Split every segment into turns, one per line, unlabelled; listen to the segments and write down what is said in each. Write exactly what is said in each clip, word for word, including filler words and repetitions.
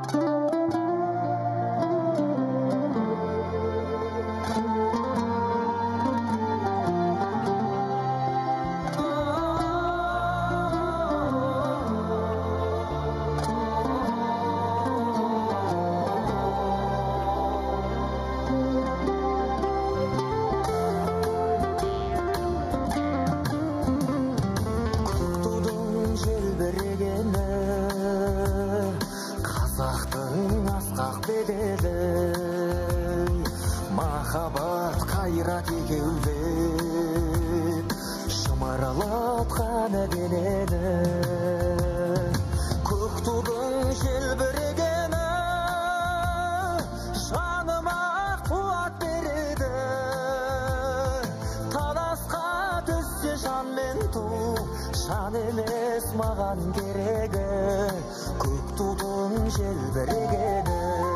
Махаббат қайрат екеулеп шымырлатқан әбенені көк тудың желбірегені жаныма қуат береді таласқа түссе жан мен ту жан емес маған керегі көк тудың желбірегені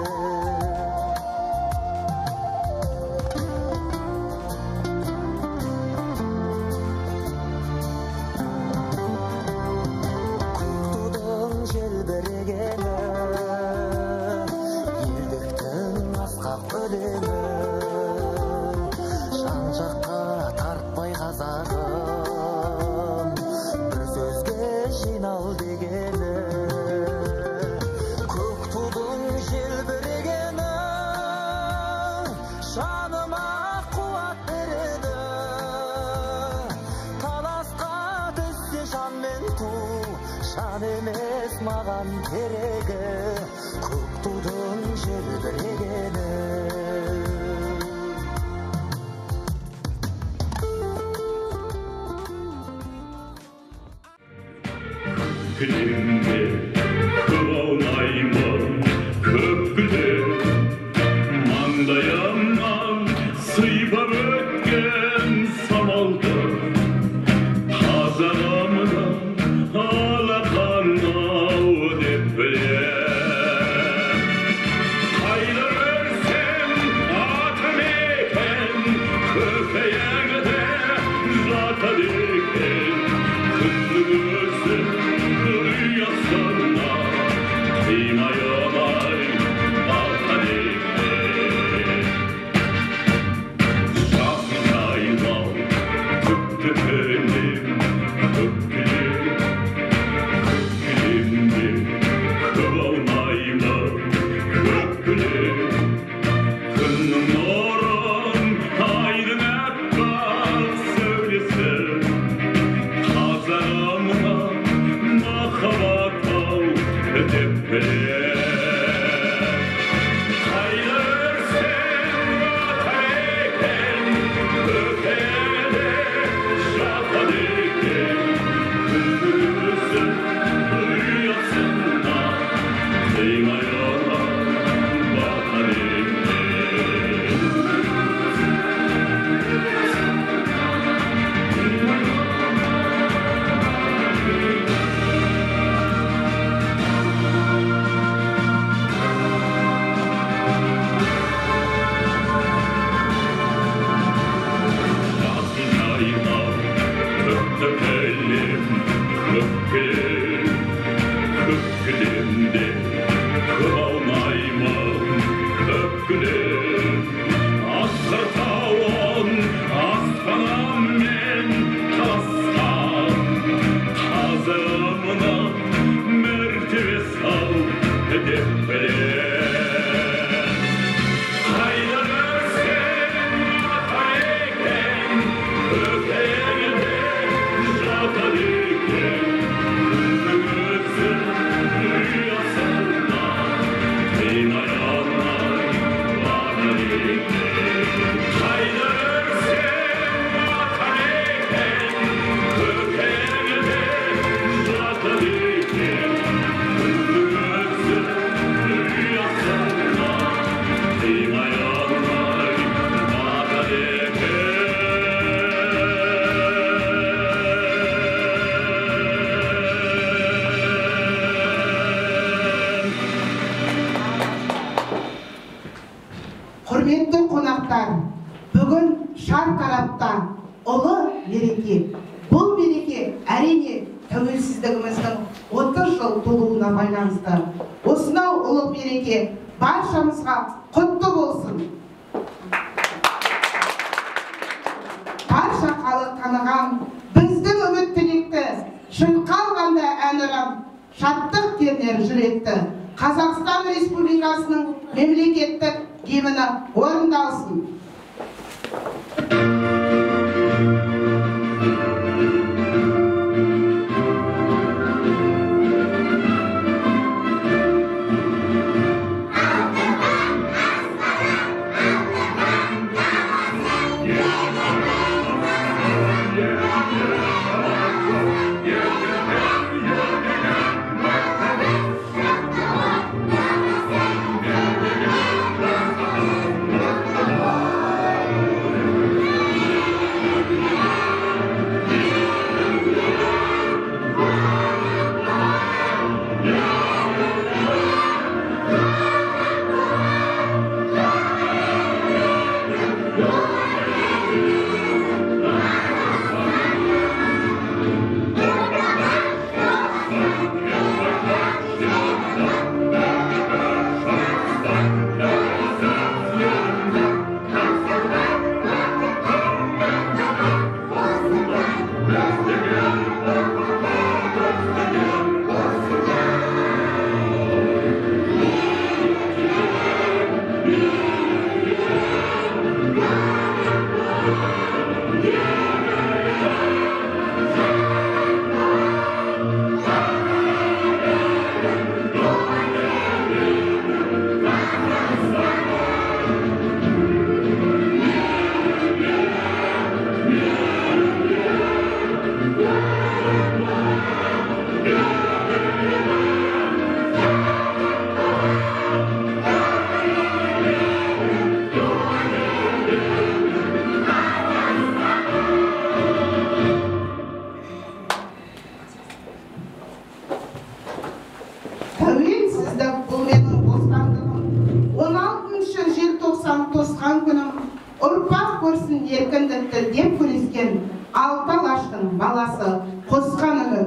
жан емес маған керегі көк тудың желбірегені
Көкірегімде көп аунаймын көп гүлдер маңдайымнан сыйпап өткен самалды қазағымнан
Құрметті қонақтар, бүгін шартараптан ұлы мереке. Бұл мереке әрине тәуелсіздігіміздің отыз жыл толуына байланысты. осынау ұлы мереке баршамызға құтты болсын. Барша халық таныған біздің үміт тілекті шырқалғанда әнұран шаттық тернер жүректі Қазақстан Республикасының мемлекеттік гимні орындалсын. Еркіндікті деп күрескен алты алаштың баласы қосқан үміт.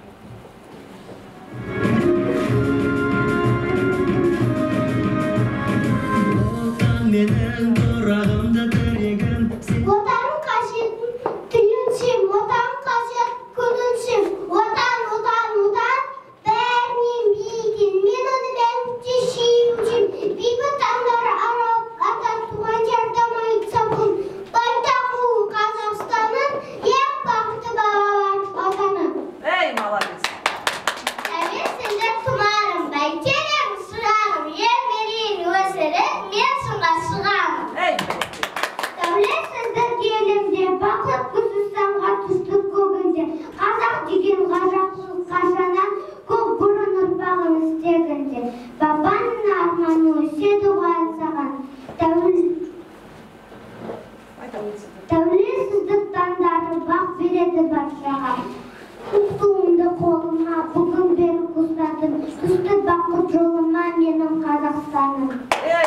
Отан қажетін түйінсем, отан қажет күнінсем, отан, отан, отан, бәрінен биігін, мен оны бәрінде сүйінсем, бейбіт таңдар аралап, ата туған жерден айтсам бұл, байтақ ұлы Қазақстанның ең бақытты балалар отаны.
Ей, молодец!
Тәуелсіздік тұмарым, бәйтерем сұрағым, ер мерейін өсіріп, мен сынға шығамын.
Ей!
Тәуелсіздік елімде, бақыт күзістанға түстік көгінде, қазақ деген ғажапшылық қашаннан көп бұрын ұрпағын істегінде. Бабаның арманы өседі ғой аңсаған. Тәуелсіздік таңдары бақ береді баршаға. Туымды қолыма бүгін беріп ұстадым, күшті бақыт жолыма менің Қазақстаным.
Ей!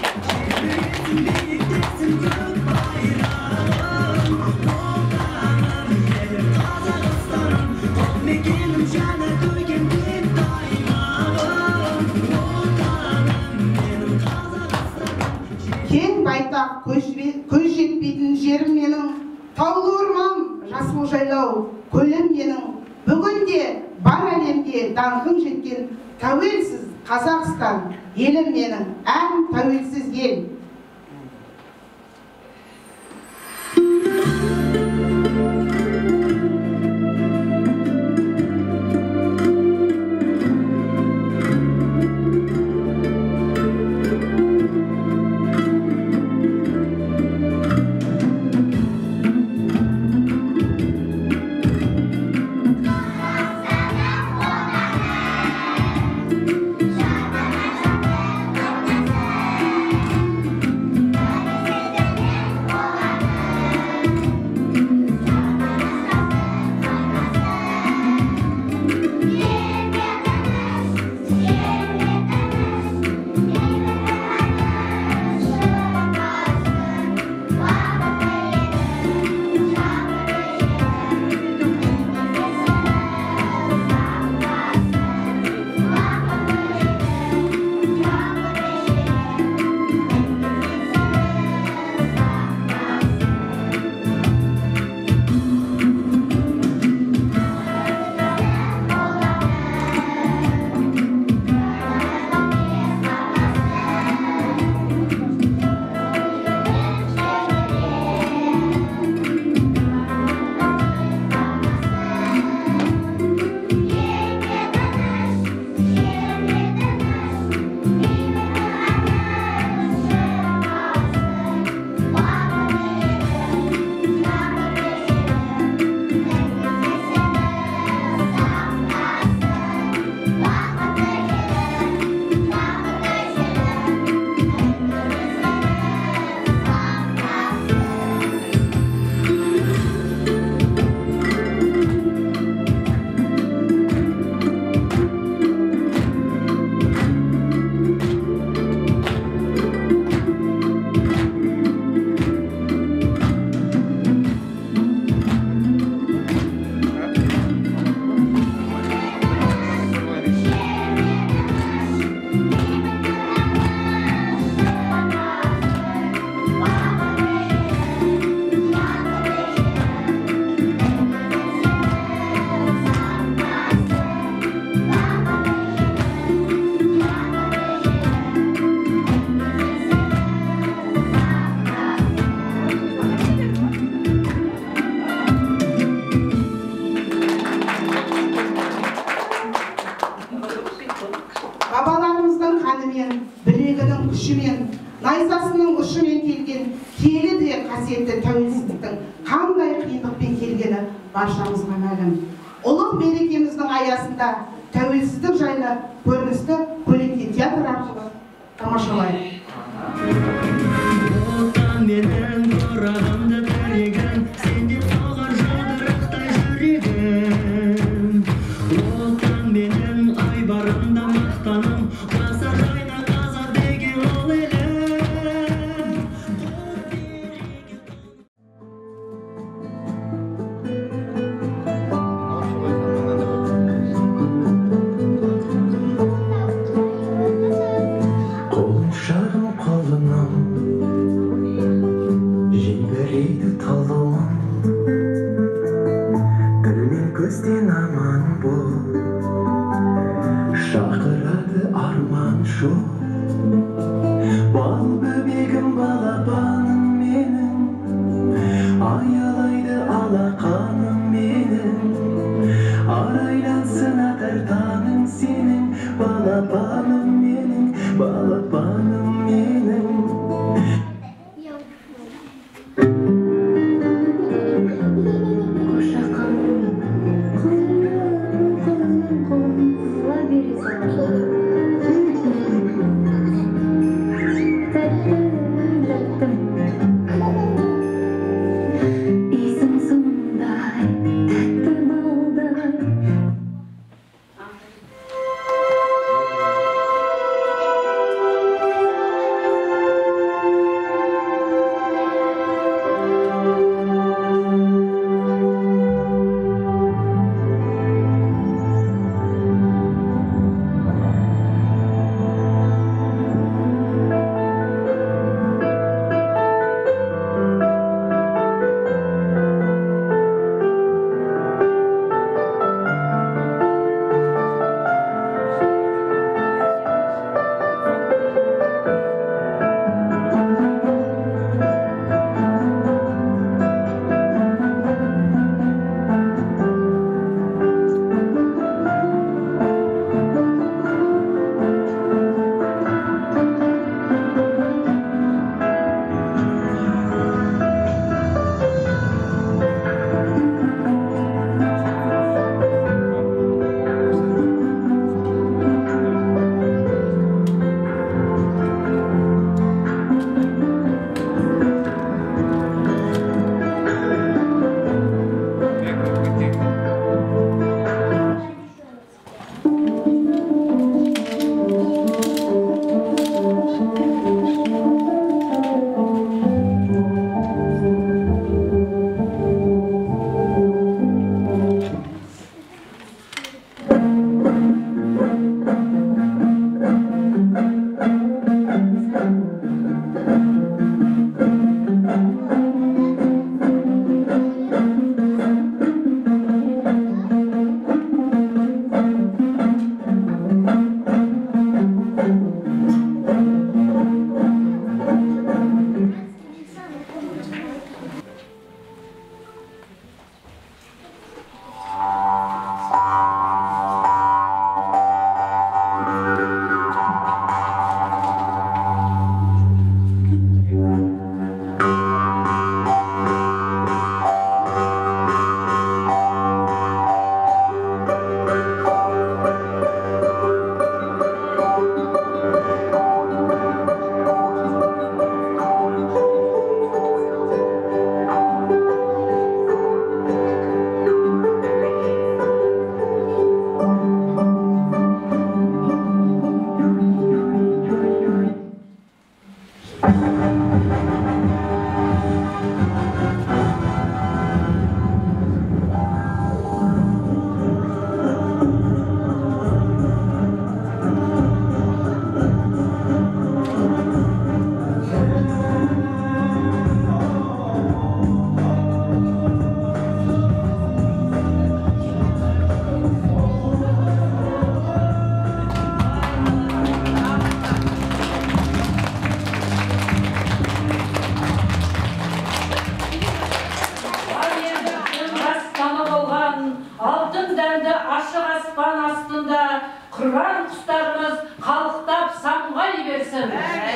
Кең байтақ көз жетпейтін жерім менің, таулы орман, жасыл жайлау, көлім менің. Бүгінде бар әлемге даңқым жеткен тәуелсіз Қазақстан, елім менің, ән тәуелсіз ел. бабаларымыздың қанымен, білегінің күшімен, найзасының ұшымен келген келі де қасиетті тәуелсіздіктің қандай қиындықпен келгені баршамызға мәлім. Ұлық мерекеміздің аясында тәуелсіздік жайлы көріністі көлеңке театр арқылы тамашалайық.
Отан менің қорағымды тілегім, сенде қалған жадырақтай жүрегім. Отан менің айбарымда мақтаным, баса жайна қазақ деген ол елім.
алтын дәнді ашық аспан астында қыран құстарымыз берсін.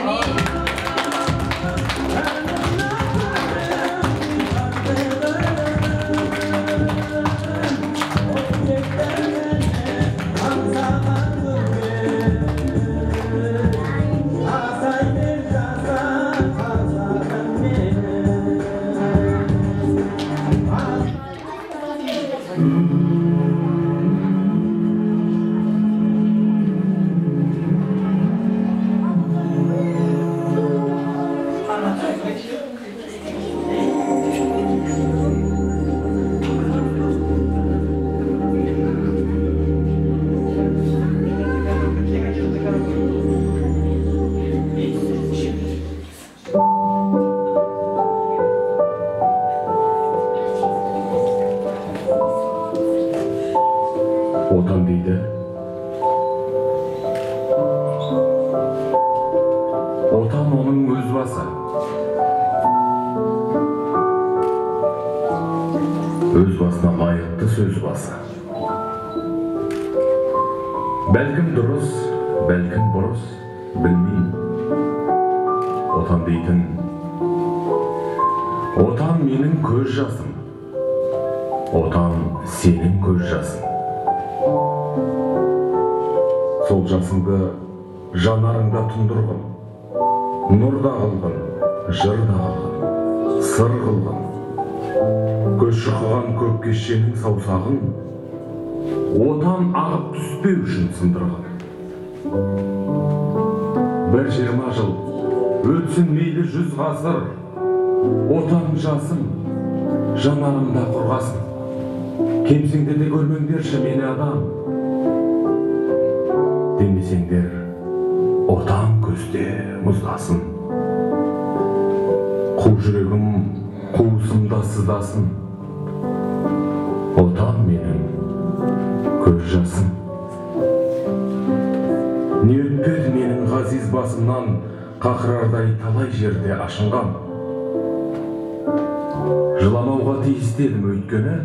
Отан дейді. Отан оның өз басы. Өз басына лайықты сөз басы. Бәлкім дұрыс, бәлкім бұрыс, білмеймін. Отан дейтін. Отан менің көз жасым. Отан сенің көз жасың. Сол жасыңды жанарыңда тұндырғын, нұрда қылғын, жырда қылғын, сыр қылғын. Көз шұқыған көк кешенің саусағын отан ағып түспеу үшін сындырғын. Бір жиырма жыл өтсін мейлі жүз ғасыр, отан жасым жанарымда құрғасын. Кемсеңде де көрмеңдерші мені адам. Демесеңдер, отан көзде мұздасын. Қу жүрегім қуысымда сыздасын. Отан менің көз жасым. Не өтпеді менің ғазиз басымнан, қақырардай талай жерде ашынған. Жыламауға тиістедім өйткені,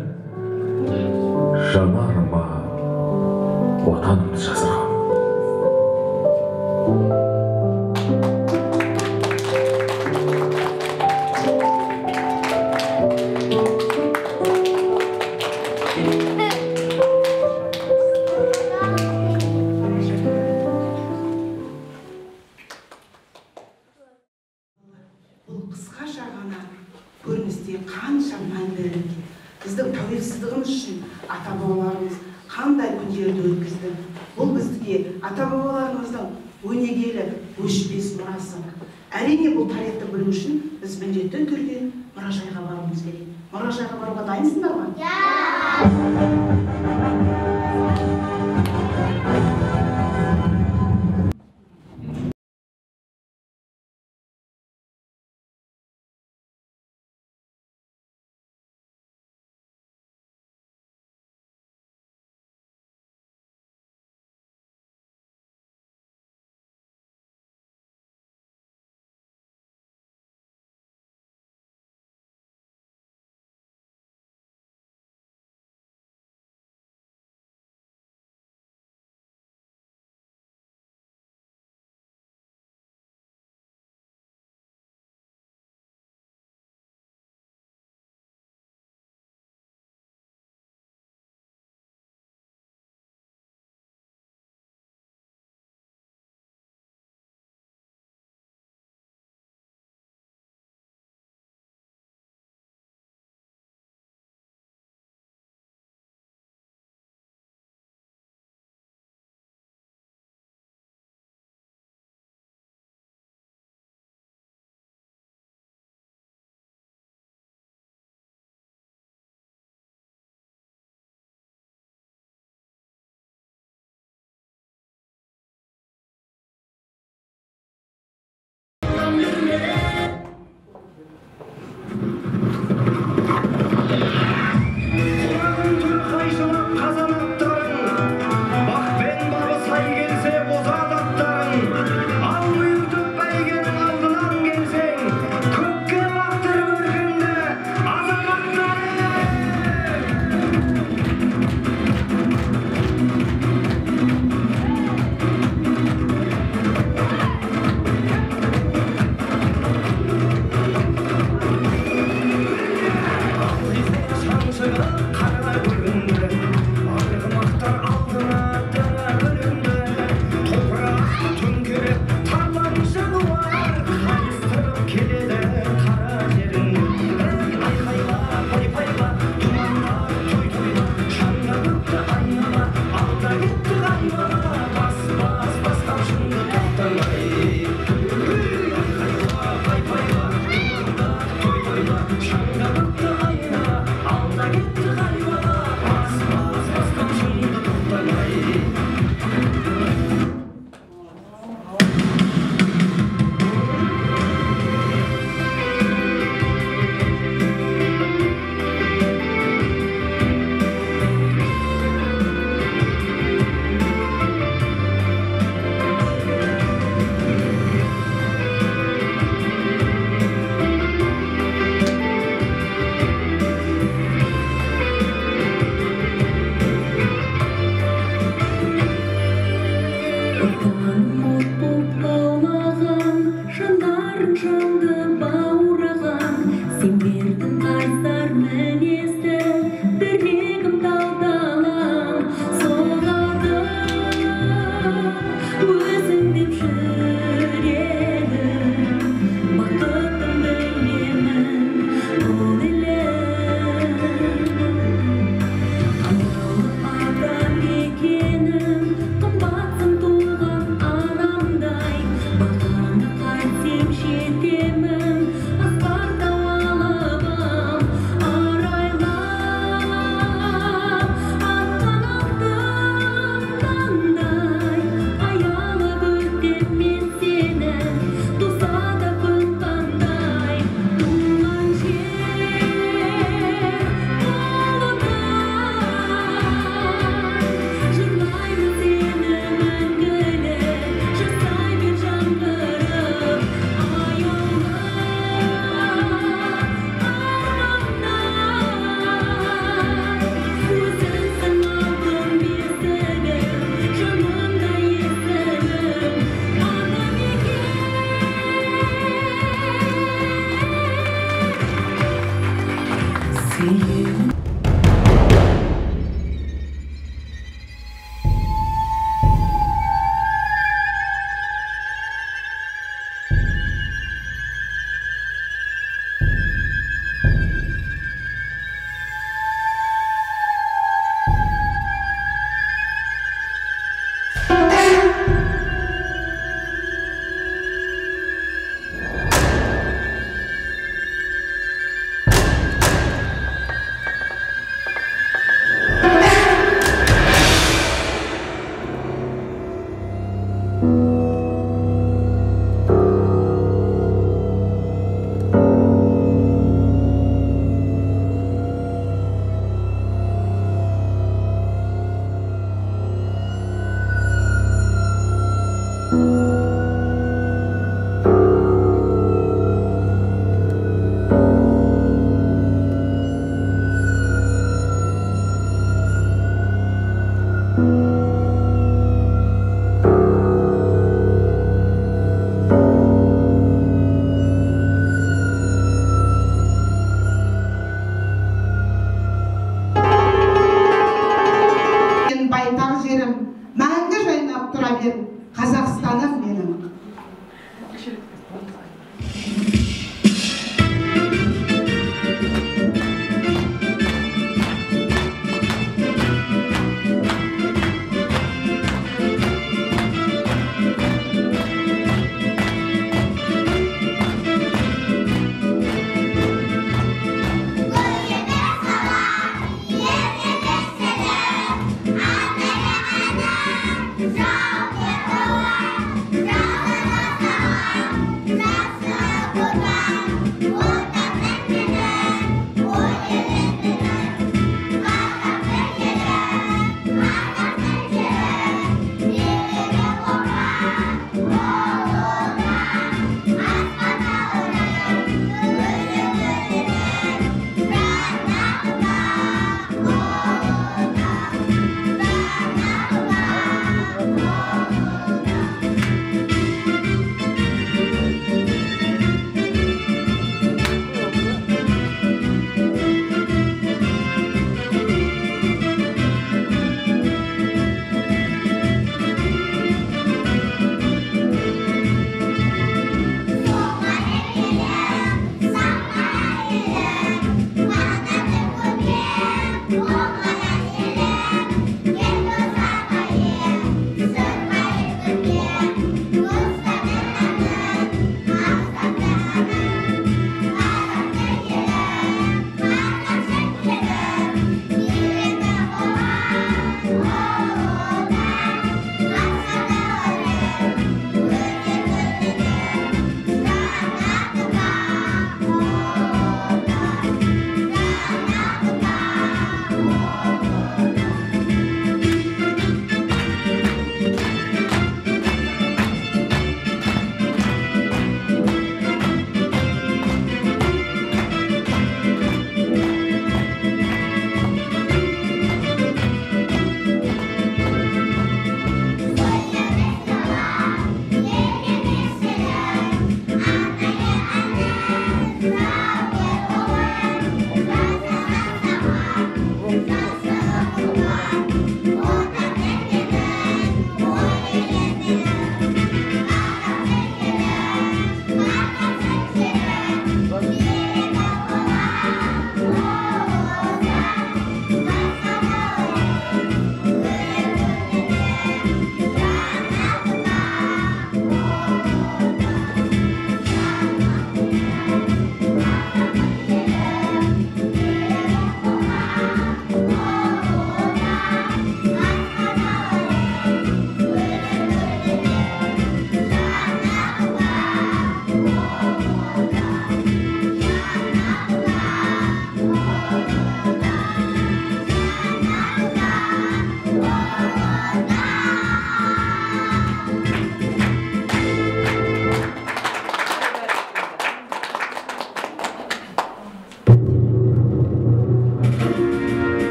жанарыма отанымды жасырған.
Бұл қысқаша ғана көріністе қанша мән берілген. Біздің тәуелсіздігіміз үшін ата-бабаларымыз қандай күндерді өткізді. Бұл бізге ата-бабаларымыздың өнегелі, өшпес мұрасы. Әрине бұл тарихты білу үшін біз міндетті түрде мұражайға баруымыз керек. Мұражайға баруға дайынсыңдар ма? Қазақстаным менің.
Down,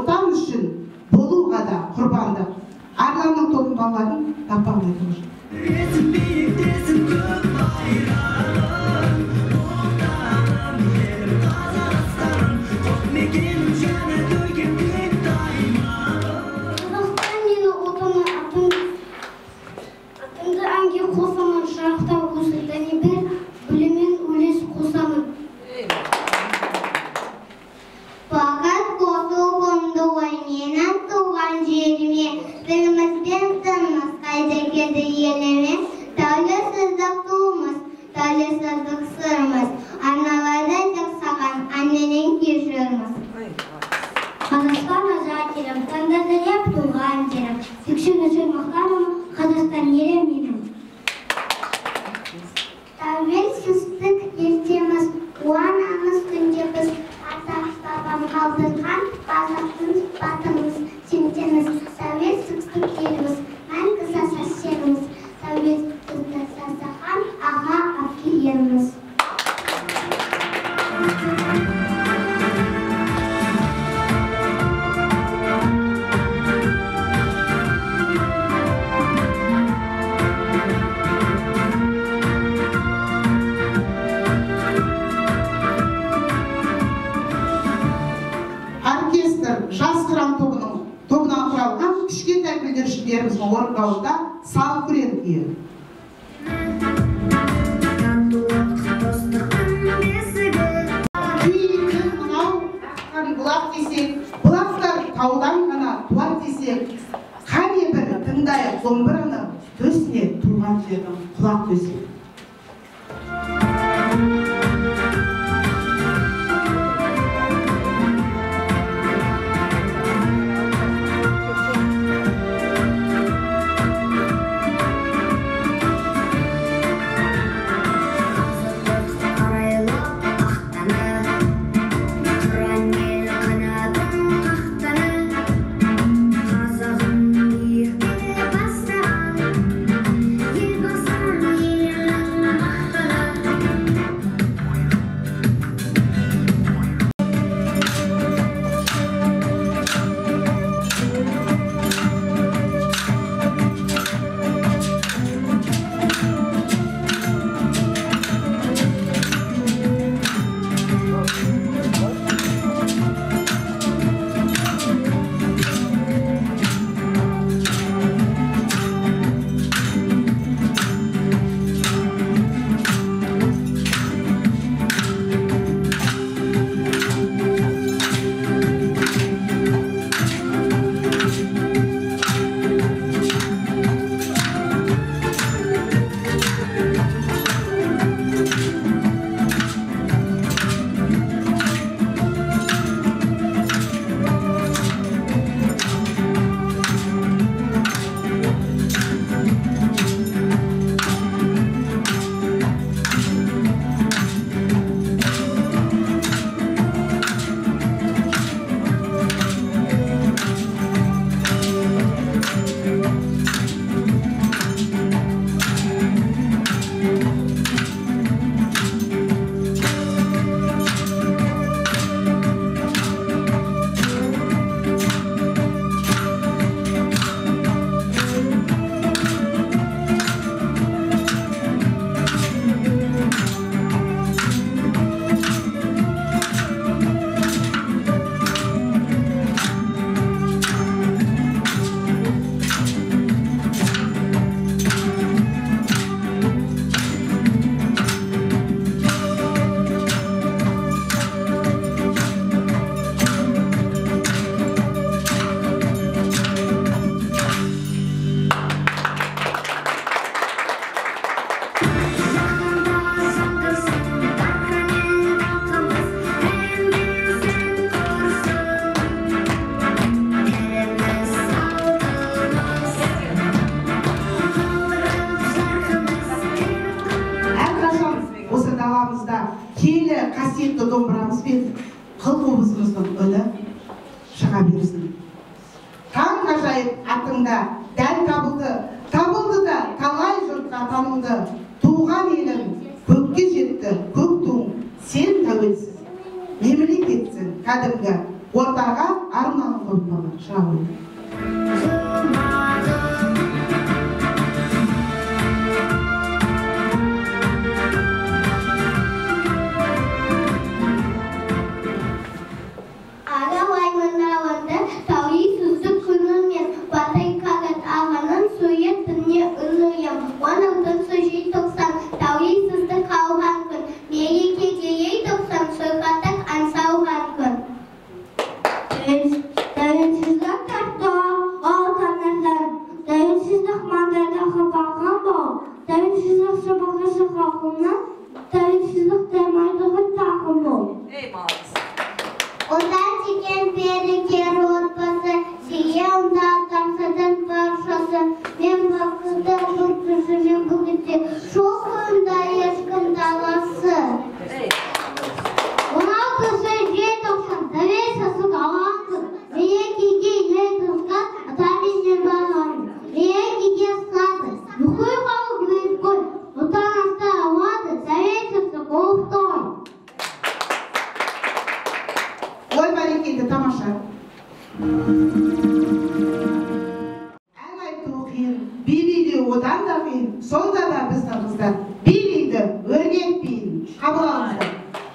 отан үшін болуға да құрбандық. Арланның тобын балаларын таппағын айтыңыз.
Ресім биіктесін көк байрағым, отаным елім Қазақстаным, тоқ мекенім және көркем биік аймағым.
Қазақстан мені отаны атымды әнге қосамын, шырақтан көсілдәне бір білімен үлес қосамын. Fakat kosoğumda oynayan tuğan yerime, bilmezden tanımaz kayda kedi yerime, talihsizlik tuğumuz, talihsizlik sırımız, analardan saksakan annenin yaşırımız. Қазақстан азат елім, таңдады деп туған жерім, сексен үшін мақтаным, Қазақстан елім менің. Тәуелсіздік ертеміз, қуанамыз күнде біз, ата-бабам қалдырған қазақтың батымыз, сентеміз, тәуелсіздік еліміз, мәңгі саса серіміз, тәуелсіздікті сасаған аға әпкелеріміз.
Жас қыран тобынан құралған кішкентай бүлдіршіндеріміздің орындауында сал күрен күйі. Күйі мынау аққан бұлақ десек, бұлақтар таудан ғана туар десек, қане бір тыңдайық домбыраны төсіне туған жердің құлақ төсек. Келі қасиетті домбырамыз бен қыл қобызымыздың үні шыға берсін. Таң ғажайып атыңда дәл табылды, табылды да талай жұртқа танылды. Туған елім көкке жетті, көк туың, сен тәуелсіз. Мемлекетсің, кәдімгі ортаға арналған қойылмалар шағын.
Тәуелсіздік күні мен Батай Қағат ағаның сует түніне ұлыйым. он алтыншы желтоқсан тәуелсіздік алған күн. Мерекеге желтоқсан сойқаттық аңсалған күн.
Тәуелсіздік тарту алтынырдан, тәуелсіздік маңдардағы баға бол, тәуелсіздік сыбағысы халқына, тәуелсіздік тәмайдығы тағым бол.
Онда теген берекер отбасы, сие онда таңсадан баршасы. Мен бақыты жұртысы мен бүгітте, жоқ онда ешкім даласы. он алтыншы желтоқсан тәуелсіздік алған күн. Мерекеге желтоқсан атамекен бағаны. Мерекеге сынады, бүкіл халық өткөл, отанасты ауады, тәуелсіздік ұлықтай.
Ой, бәрекелді, тамаша. Ән айту қиын, би билеу одан да қиын. Сонда да біздің қыздар би билейді, өрнек биін. Қабыл алыңыздар.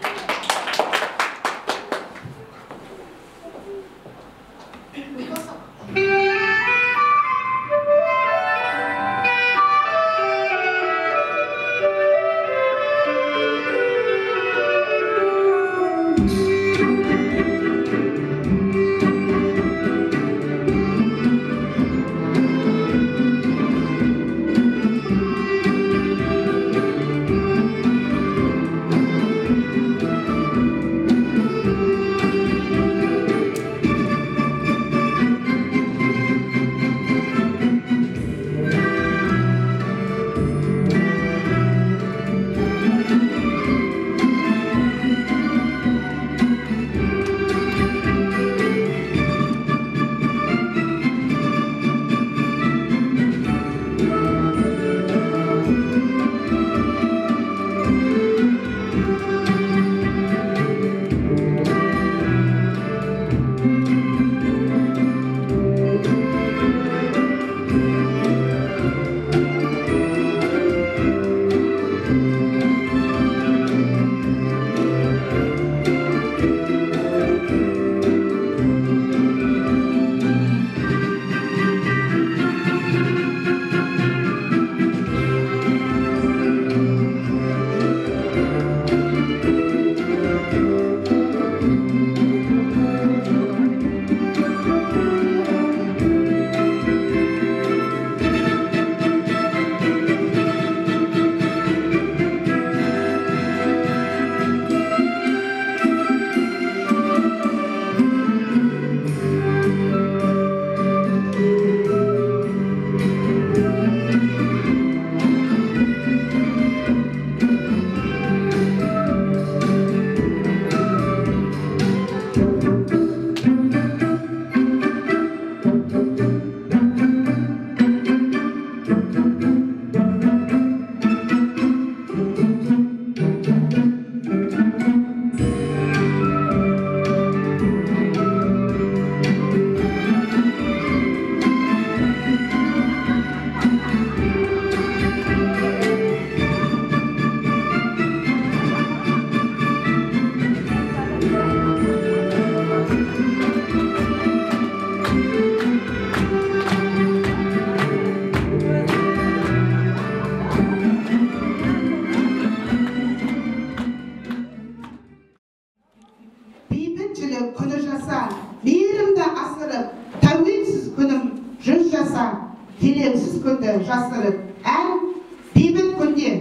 Келеңсіз күнді жасырып, ән бейбіт күнде.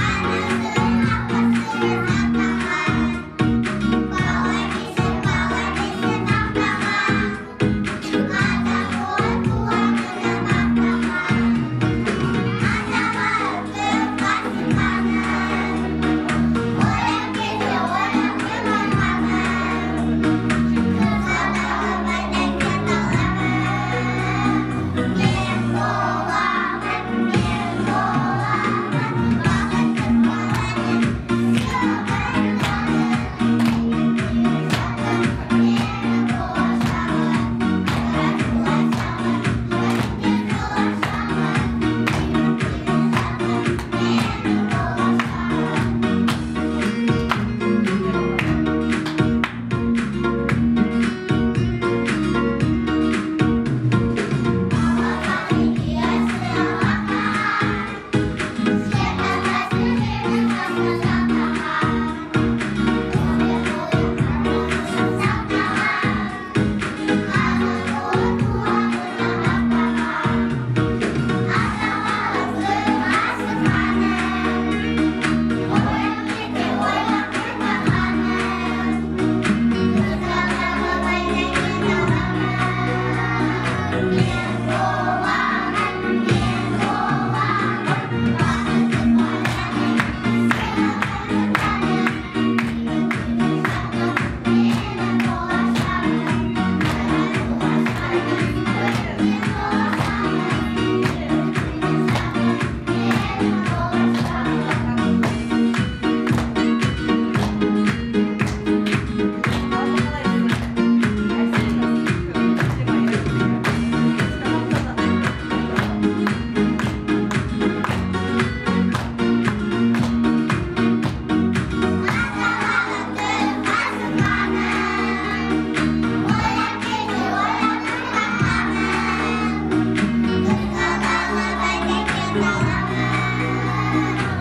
Bye.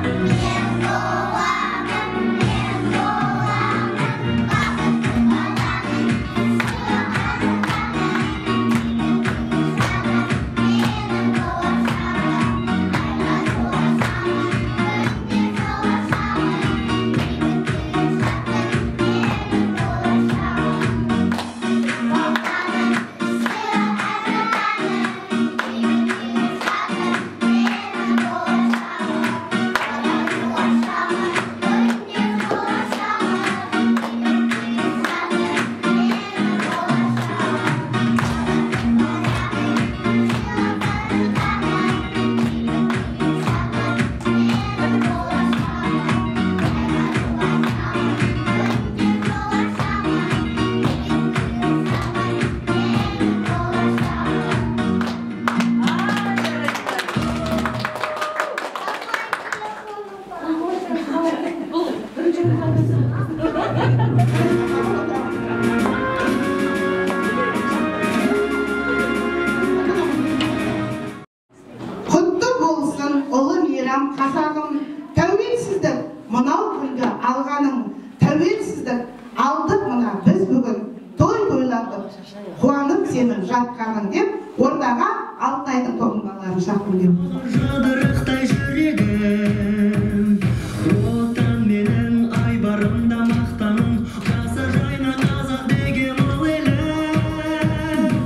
Құтты болсын ұлы мейрам қазағым, тәуелсіздік мынау күнді алғаның, тәуелсіздік алдық мына біз бүгін той тойладық, қуанып сенің жатқаның деп, ордаға Алтайдың тоғымбаларын шақырып келді.
Жадырықтай жүрегім, отан менің айбарымда мақтаным, жаса жайна қазақ деген ұлы елім.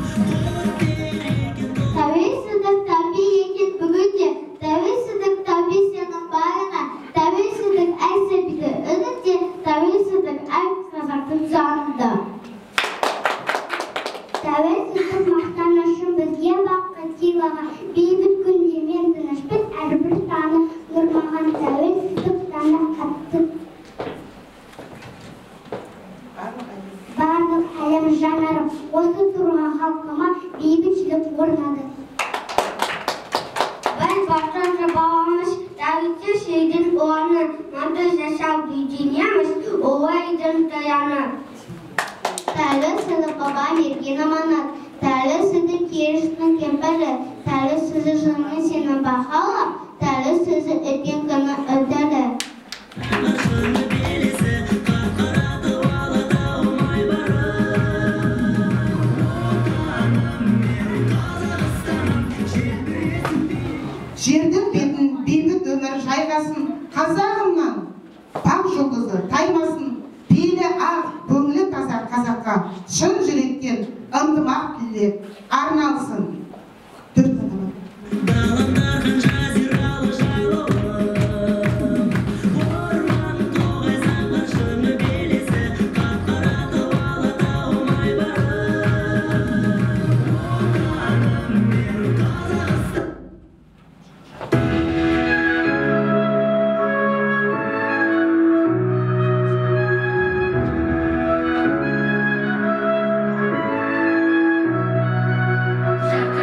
Тәуелсіздік тәби екен бүгінде, тәуелсіздік тәби сенің барына, тәуелсіздік әй сәбиді үнінде, тәуелсіздік әй қазақтың жанында. Тәуелсіздік мақтанышын бізге бақыт сыйлаған, бейбіт күнде мен тынышпын, әрбір таңы нұрмаған тәуелсіздік таңы қатты. Барлық әлем жанарып, осы тұрған халқыма бейбітшілік орнады. Біз бақтаншы баламыз, тәуелсіз шейдің орны, маңды жашау бүйденеміз, олайдың таяны. Тәуелсіздік баба берген аманат, тәуелсіздік керіштің кемпірі, тәуелсіздік жыңы сені бағалы, тәуелсіздік өткен күні өтеді.
Шыны белесі, қап-қарады Алатауым айбарым. Отаным менің Қазақстаным, желбіресің биік.
Жердің бетін бейбіт өмір жайғасын, қазағымнан бақ жұлдызы таймасын, пейілі ақ, көңілі таза қазаққа, шын жүректен ынтымақ тілек арналсын. Төрт адамы.
Даламдарған жазиралы жайлауым, орман тоғай саңған шыны белесі, қап-қарады Алатауым айбарым. Отаным менің Қазақстаным.
Шақырады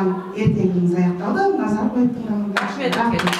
болған ертеңіміз аяқталды. Назар қойып тыңдағандарыңызға рахмет.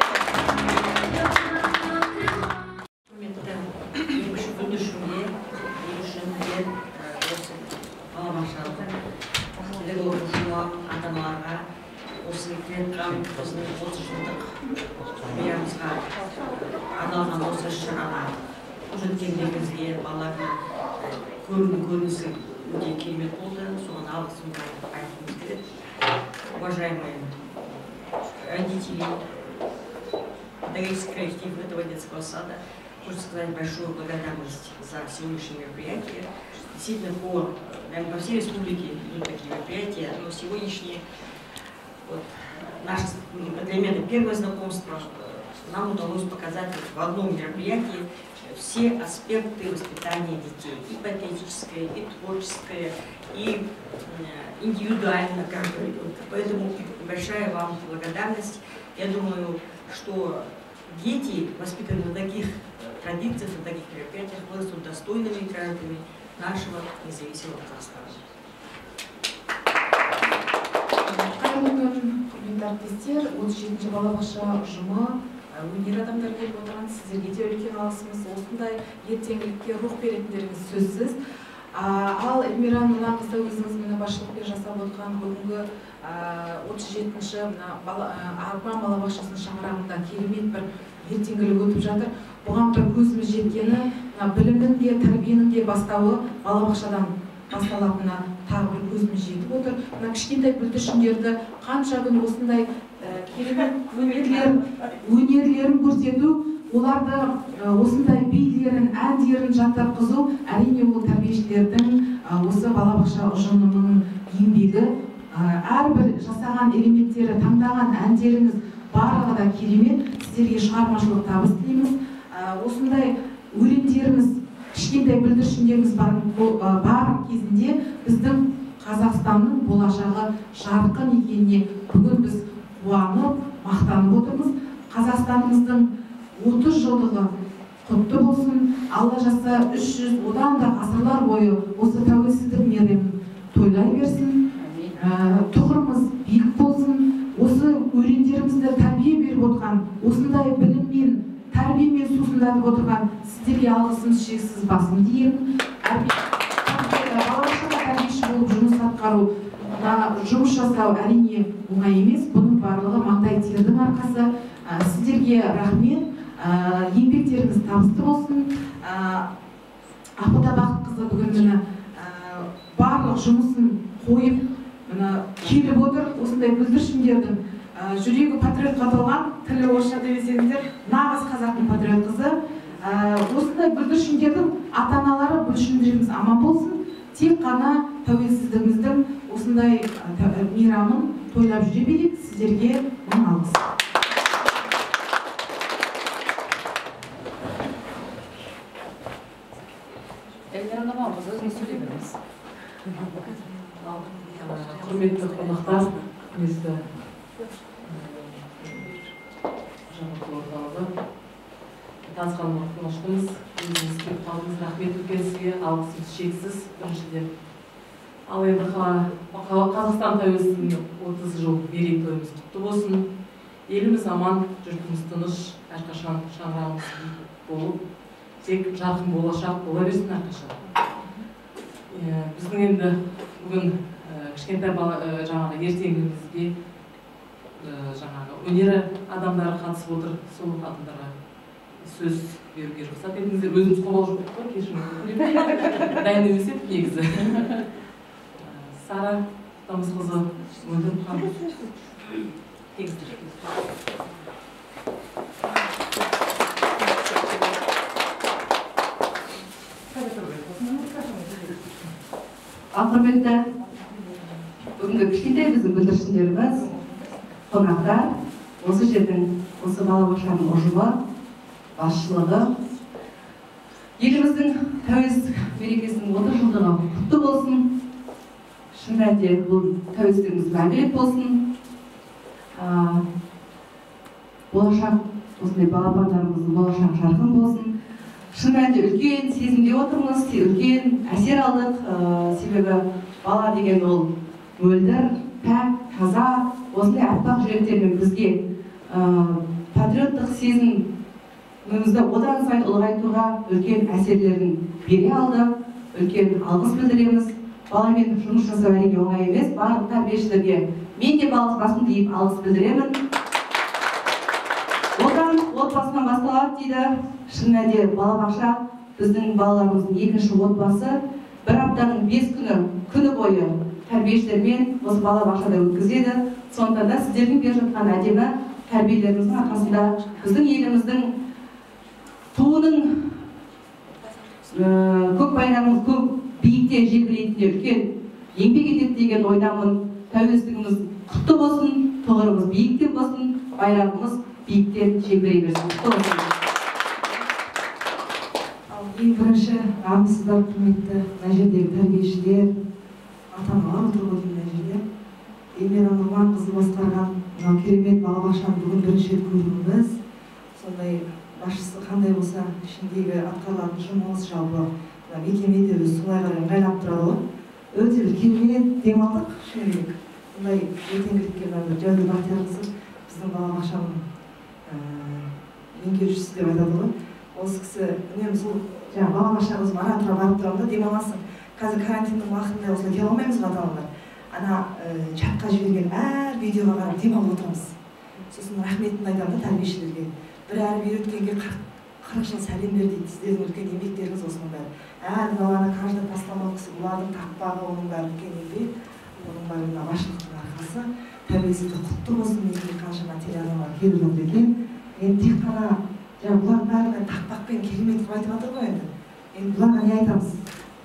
Ата-аналарға осы келеткен біздің отыз жылдық мейрамымызға арналған осы іс-шараға өткендеріңізге балалардың көрінісі өте керемет болды. Соған алғысымды айтқымыз келеді. Уважаемые родители педагогического коллектива этого детского сада, хочу сказать большую благодарность за сегодняшнее мероприятие. Действительно, по, наверное, по всей республике идут такие мероприятия, но сегодняшние, вот, наше, для меня это первое знакомство, нам удалось показать в одном мероприятии все аспекты воспитания детей, и патриотическое, и творческое, и индивидуально каждый. Поэтому большая вам благодарность. Я думаю, что дети, воспитанные на таких традициях, на таких мероприятиях, вырастут достойными гражданами нашего независимого Казахстана.
Қайырлы күн, құрметті әріптестер, отыз жетінші балабақша ұжымы, өнер адамдары келіп отырған, сіздерге де үлкен алғысымыз. Осындай ертеңгілікке рух беретіндеріңіз сөзсіз. Ал Эльмира Нұрланқызы өзіңіз мені басшылықпен жасап отырған бүгінгі отыз жетінші Арман балабақшасының шаңырағында керемет бір ертеңгілік өтіп жатыр. Бұған бір көзіміз жеткені, білімнің де, тәрбиенің де бастауы балабақшадан басталатынына тағы бір көзіміз жетіп отыр. Мына кішкентай бүлдіршіндерді қанша күн осындай керемет өнерлерін көрсету, оларды осындай билерін, әндерін жаттатқызу, әрине ол тәрбиешілердің осы балабақша ұжымының еңбегі. Әрбір жасаған элементтері, таңдаған әндеріңіз барлығы да керемет. Сіздерге шығармашылық табыс тілейміз. Осындай өлеңдеріміз, кішкентай бүлдіршіндеріміз бар кезінде біздің Қазақстанның болашағы жарқын екеніне бүгін біз қуанып, мақтанып отырмыз. Қазақстанымыздың отыз жылдығы құтты болсын. Алла жазса үш жүз одан да ғасырлар бойы осы тәуелсіздік мерекесін тойлай берсін. Тұғырымыз биік болсын. Осы өрендерімізді тәрбие беріп отырған, осындай біліммен, тәрбиемен сусындатып отырған сіздерге алғысымыз шексіз басым деймін. Балабақшада тәрбиеші болып жұмыс атқару, жұмыс жасау әрине оңай емес. Бұның барлығы маңдай тердің арқасы. Сіздерге рахмет. Еңбектеріңіз табысты болсын. Ақбота Бақытқызы бүгін барлық жұмысын қойып келіп отыр. Осындай бүлдіршіндердің жүрегі патриотқа толған, тілі орысша десеңіздер, нағыз қазақтың патриот қызы. Осындай бүлдіршіндердің ата-аналары, бүлдіршіндеріміз аман болсын. Тек қана тәуелсіздігіміздің осындай мейрамын тойлап жүре берейік. Сіздерге мың алғыс.
Эльмира Нұрланқызы, өзіңіз сөйлей беріңіз. Құрметті қонақтар, құрметті жаңғырту орталығы, танысқанымызға қуаныштымыз. Өзіңіз келіп қалдыңыз, рахмет үлкен сізге, алғысымыз шексіз біріншіден. Ал енді Қазақстан тәуелсіздігіне отыз жыл мерейтойымыз құтты болсын. Еліміз аман, жұртымыз тыныш, әрқашан шаңырағымыз биік болып, тек жарқын болашақ бола берсін әрқашан. Біздің енді бүгін кішкентай жаңағы ертеңімізге жаңағы өнер адамдары қатысып отыр. Сол адамдарға сөз беруге рұқсат етіңіздер. Өзіміз қобалжып қой, кешіріңіздер. Дайын емес едік негізі. Сара Тамызқызы, Мөлдір ханым. Тегістер.
Құрметті бүгінгі кішкентай біздің бүлдіршіндеріміз, қонақтар, осы жердің, осы балабақшаның ұжымы, басшылығы, еліміздің тәуелсіздік мерекесінің отыз жылдығы құтты болсын. Шын мәнінде бұл тәуелсіздігіміз мәңгілік болсын. Болашақ, осындай балапандарымыздың болашақ жарқын болсын. Шын мәнінде үлкен сезімде отырмыз, үлкен әсер алдық. Себебі бала деген ол мөлдір, пәк, таза, осындай аппақ жүректермен бізге патриоттық сезімімізді одан сайын ұлғайтуға үлкен әсерлерін бере алды. Үлкен алғыс білдіреміз. Баламен жұмыс жасау әрине оңай емес. Барлық тәрбиешілерге мен де басым дейіп алғыс білдіремін. Одан отбасынан басталады дейді. Шын мәнінде балабақша біздің балаларымыздың екінші отбасы. Бір аптаның бес күні, күні бойы тәрбиешілермен осы балабақшада өткізеді. Сондықтан да сіздердің беріп жатқан әдемі тәрбиелеріңіздің арқасында біздің еліміздің туының көк байрағымыз көк биікте желбірейтініне үлкен еңбек етеді деген ойдамын. Тәуелсіздігіміз құтты болсын, тұғырымыз биіктен болсын, байрағымыз биіктен желбірей берсін. Құтты болсын.
Ең бірінші армысыздар, құрметті мына жердегі тәрбиешілер, ата-аналар отыр ғой деймін мына жерде. Эльмира Нұрманқызы басқарған мына керемет балабақшаны бүгін бірінші рет көрдіңіз. Сондай басшысы қандай болса, ішіндегі атқарылатын жұмыс жалпы мекеме де өзі солай қарай ыңғайлап тұрады ғой. Өте бір керемет демалдық шынымен. Бұндай ертеңгілікке бір Жәділ Бақтиярқызы біздің балабақшаның меңгерушісі деп айтады ғой. Осы кісі үнемі сол жаңағы балабақшаға өзім ара тұра барып тұрамын да, демаласың. Қазір карантиннің уақытында осылай келе алмаймыз ғой ата-аналар. Ана чатқа жіберген әр видеоға қарап демалып отырамыз. Сосын рахметімді айтамын да тәрбиешілерге. Бір әріп үйреткенге қырық жыл сәлем бер дейді. Сіздердің үлкен еңбектеріңіз осының бәрі. Әр баланы кажда тастамау кісі, бұлардың тақпағы, оның бәрі үлкен еңбек. Оның бәрі мына басшылықтың арқасы. Тәуелсіздік құтты болсын, менде қаншама телеарналар келіп жатыр екен. Енді тек қана жаңа бұлардың бәрін тақпақпен керемет қылып айтып жатыр ғой енді. Енді бұларға не айтамыз?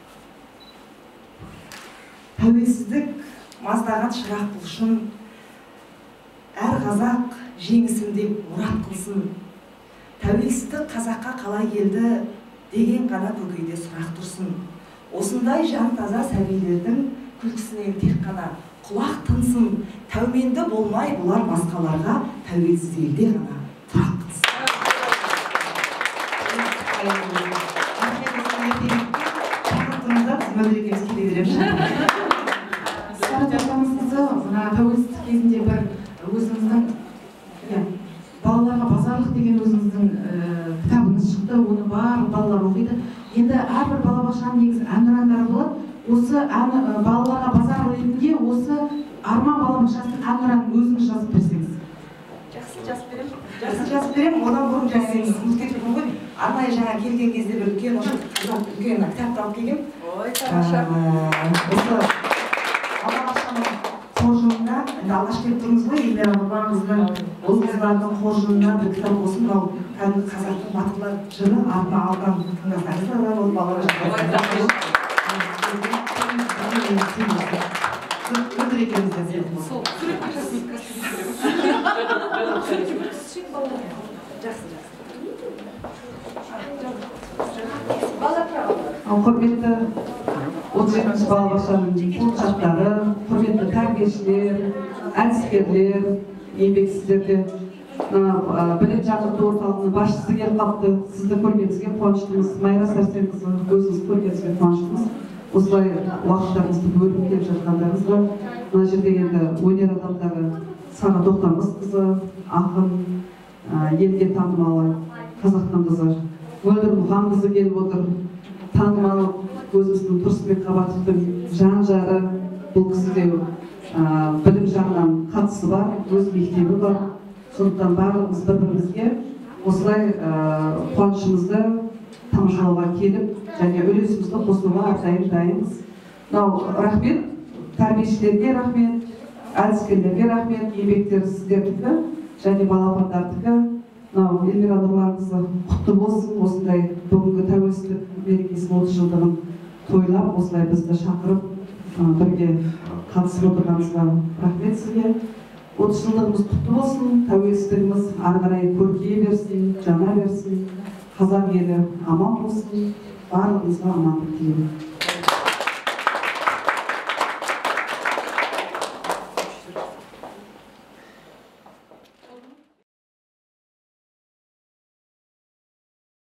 Тәуелсіздік маздаған шырақ бұлшын, әр қазақ жеңісін деп мұрат қылсын. Тәуелсіздік қазаққа қалай келді деген ғана көкейде сұрақ тұрсын. Осындай жан таза сәбилердің күлкісіне тек қана құлақ тынсын. Тәуменді болмай бұлар басқаларға тәуелсіз елде ғана тұрақ қылсын.
Мына тәуелсіздік кезінде бір өзіңіздің балаларға базарлық деген өзіңіздің кітабыңыз шықты, оны барлық балалар оқиды. Енді әрбір балабақшаның негізі әнұрандары болады. Осы балаларға базарлық ретінде осы Арман балабақшасының әнұранын өзіңіз жазып берсеңіз.
Жақсы, жазып беремін. Жақсы, жазып беремін. Одан бұрын жаңа мен ұмытып кетіппін ғой. Арнайы жаңа келген кезде бір үлкен осы үлкен кітапты алып келгем. Ой, тамаша. Осы балабақшаның қоржынына, енді алғаш келіп тұрмыз ғой, Эльмира Нұрманқызының ұл-қыздардың қоржынына бір кітап болсын, мынау кәдімгі қазақтың батырлар жыры артына алған тыңдасаңыздар, ол балалар өтір екенімізден сол
Ал құрметті отыз жетінші балабақшаның құлшақтары, құрметті тәрбиешілер, әдіскерлер, еңбексіздерде білім жаңғырту орталығының басшысы келіп қалыпты. Сізді көргеніңізге қуаныштымыз. Майра Сәрсенқызы, өзіңіз көргеніңізге қуаныштымыз. Осылай уақыттарыңызды бөліп келіп жатқандарыңызға. Мына жерде енді өнер адамдары Сара Тоқтамысқызы, ақын, елге танымалы қазақтың қызы Мөлдір Мұханқызы келіп отыр. Танымал өзіміздің Тұрсынбек Қабатовтың жан-жары, бұл кісі де білім жағынан қатысы бар, өз мектебі бар. Сондықтан барлығымыз бір-бірімізге осылай қуанышымызды тамашалауға келіп, және үлесімізді қосуға әрдайым дайынбыз. Мынау рахмет, тәрбиешілерге рахмет, әдіскерлерге рахмет, еңбектері сіздердікі және балапандардікі. Мынау Эльмира Нұрманқызы құтты болсын, осындай бүгінгі тәуелсіздік мерекесінің отыз жылдығын тойлап, осылай бізді шақырып, бірге қатысып отырғаныңызға рахмет сізге. отыз жылдығымыз құтты болсын, тәуелсіздігіміз ары қарай көркейе берсін, жана берсін, қазақ елі аман болсын, барлығымызға амандық тілеймін.